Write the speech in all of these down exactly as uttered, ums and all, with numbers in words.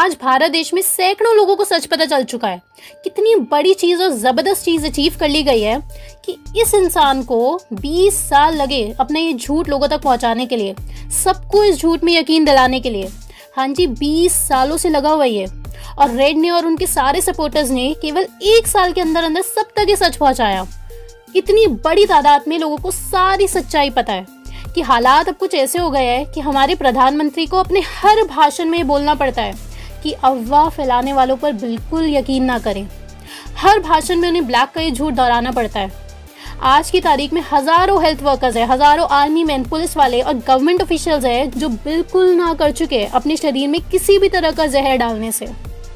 आज भारत देश में सैकड़ों लोगों को सच पता चल चुका है। कितनी बड़ी चीज और जबरदस्त चीज अचीव कर ली गई है कि इस इंसान को बीस साल लगे अपने ये झूठ लोगों तक पहुंचाने के लिए, सबको इस झूठ में यकीन दिलाने के लिए। हाँ जी, बीस सालों से लगा हुआ है और रेड ने और उनके सारे सपोर्टर्स ने केवल एक साल के अंदर अंदर सब तक ये सच पहुंचाया। इतनी बड़ी तादाद में लोगों को सारी सच्चाई पता है कि हालात अब कुछ ऐसे हो गए हैं कि हमारे प्रधानमंत्री को अपने हर भाषण में बोलना पड़ता है कि अफवाह फैलाने वालों पर बिल्कुल यकीन ना करें। हर भाषण में उन्हें ब्लैक का ये झूठ दोहराना पड़ता है। आज की तारीख में हजारों हेल्थ वर्कर्स है, हजारों आर्मी मैन, पुलिस वाले और गवर्नमेंट ऑफिशियल्स है जो बिल्कुल ना कर चुके हैं अपने शरीर में किसी भी तरह का जहर डालने से।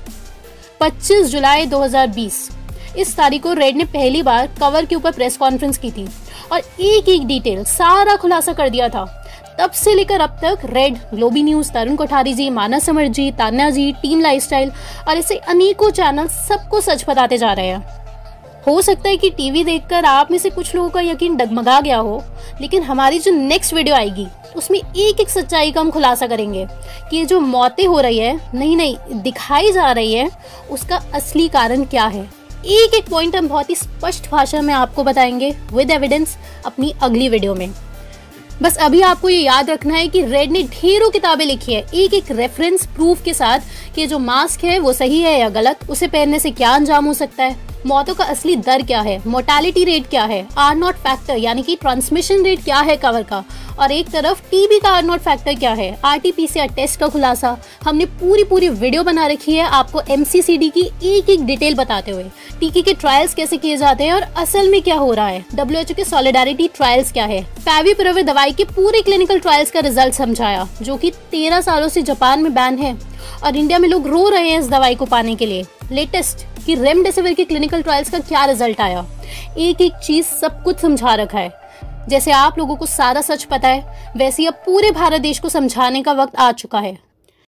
पच्चीस जुलाई दो हज़ार बीस इस तारीख को रेड ने पहली बार कवर के ऊपर प्रेस कॉन्फ्रेंस की थी और एक एक डिटेल सारा खुलासा कर दिया था। तब से लेकर अब तक रेड, ग्लोबी news, Tarun Kothari ji, Manas Samar ji, Tanya ji, team lifestyle और ऐसे अनेकों चैनल सबको सच बताते जा रहे हैं। हो सकता है कि टीवी देखकर आप में से कुछ लोगों का यकीन डगमगा गया हो, लेकिन हमारी जो नेक्स्ट वीडियो आएगी उसमें एक एक सच्चाई का हम खुलासा करेंगे कि ये जो मौतें हो रही है, नहीं नहीं दिखाई जा रही है, उसका असली कारण क्या है। एक एक पॉइंट हम बहुत ही स्पष्ट भाषा में आपको बताएंगे विद एविडेंस अपनी अगली वीडियो में। बस अभी आपको ये याद रखना है कि रेड ने ढेरों किताबें लिखी है एक एक रेफरेंस प्रूफ के साथ कि जो मास्क है वो सही है या गलत, उसे पहनने से क्या अंजाम हो सकता है, मौतों का असली दर क्या है, मोर्टेलिटी रेट क्या है, आर नॉट फैक्टर यानी कि ट्रांसमिशन रेट क्या है कवर का, और एक तरफ टीबी का आर नॉट फैक्टर क्या है, आरटीपीसीआर टेस्ट का खुलासा। हमने पूरी पूरी वीडियो बना रखी है आपको एमसीसीडी की एक एक डिटेल बताते हुए, टीके के ट्रायल्स कैसे किए जाते हैं और असल में क्या हो रहा है, डब्ल्यूएचओ के सॉलिडारिटी ट्रायल्स क्या है, फैविपिराविर दवाई के पूरे क्लिनिकल ट्रायल्स का रिजल्ट समझाया जो कि तेरह सालों से जापान में बैन है और इंडिया में लोग रो रहे हैं इस दवाई को पाने के लिए। लेटेस्ट कि रेमडेसिविर के क्लिनिकल ट्रायल्स का क्या रिजल्ट आया, एक एक चीज सब कुछ समझा रखा है। जैसे आप लोगों को सारा सच पता है, वैसे अब पूरे भारत देश को समझाने का वक्त आ चुका है।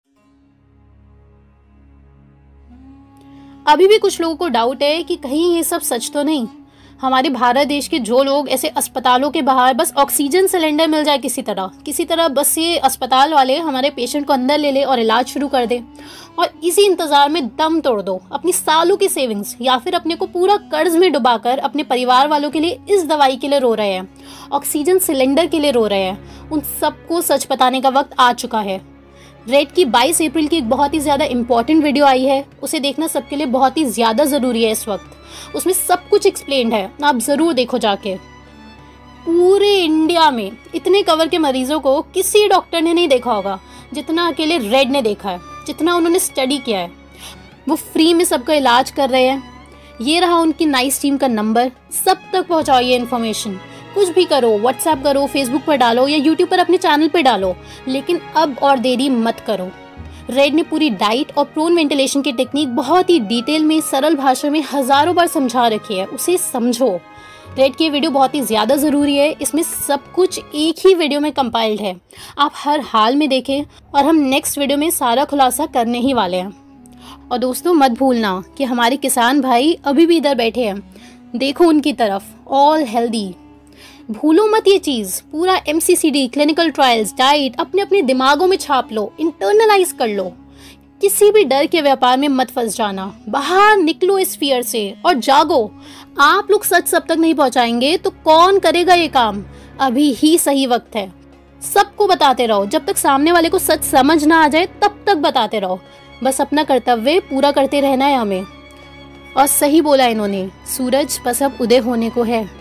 अभी भी कुछ लोगों को डाउट है कि कहीं ये सब सच तो नहीं। हमारे भारत देश के जो लोग ऐसे अस्पतालों के बाहर बस ऑक्सीजन सिलेंडर मिल जाए किसी तरह किसी तरह बस ये अस्पताल वाले हमारे पेशेंट को अंदर ले ले और इलाज शुरू कर दे और इसी इंतजार में दम तोड़ दो अपनी सालों की सेविंग्स या फिर अपने को पूरा कर्ज में डुबाकर अपने परिवार वालों के लिए इस दवाई के लिए रो रहे हैं, ऑक्सीजन सिलेंडर के लिए रो रहे हैं, उन सबको सच बताने का वक्त आ चुका है। रेड की बाईस अप्रैल की एक बहुत ही ज्यादा इंपॉर्टेंट वीडियो आई है, उसे देखना सबके लिए बहुत ही ज्यादा जरूरी है इस वक्त। उसमें सब कुछ एक्सप्लेन्ड है, आप जरूर देखो जाके। पूरे इंडिया में इतने कवर के मरीजों को किसी डॉक्टर ने नहीं देखा होगा जितना अकेले रेड ने देखा है, जितना उन्होंने स्टडी किया है। वो फ्री में सबका इलाज कर रहे हैं। ये रहा उनकी नाइस टीम का नंबर, सब तक पहुंचाओ ये इन्फॉर्मेशन। कुछ भी करो, व्हाट्सएप करो, फेसबुक पर डालो या यूट्यूब पर अपने चैनल पर डालो, लेकिन अब और देरी मत करो। रेड ने पूरी डाइट और प्रोन वेंटिलेशन की टेक्निक बहुत ही डिटेल में सरल भाषा में हजारों बार समझा रखी है, उसे समझो। रेड की वीडियो बहुत ही ज्यादा जरूरी है, इसमें सब कुछ एक ही वीडियो में कंपाइल्ड है, आप हर हाल में देखें और हम नेक्स्ट वीडियो में सारा खुलासा करने ही वाले हैं। और दोस्तों मत भूलना कि हमारे किसान भाई अभी भी इधर बैठे हैं, देखो उनकी तरफ, ऑल हेल्दी। भूलो मत ये चीज, पूरा एमसीसीडी, क्लिनिकल ट्रायल्स, डाइट अपने अपने दिमागों में छाप लो, इंटरनलाइज कर लो। किसी भी डर के व्यापार में मत फंस जाना, बाहर निकलो इस फियर से और जागो। आप लोग सच सब तक नहीं पहुंचाएंगे तो कौन करेगा ये काम? अभी ही सही वक्त है। सबको बताते रहो, जब तक सामने वाले को सच समझ ना आ जाए तब तक बताते रहो। बस अपना कर्तव्य पूरा करते रहना है हमें। और सही बोला इन्होंने, सूरज बस अब उदय होने को है।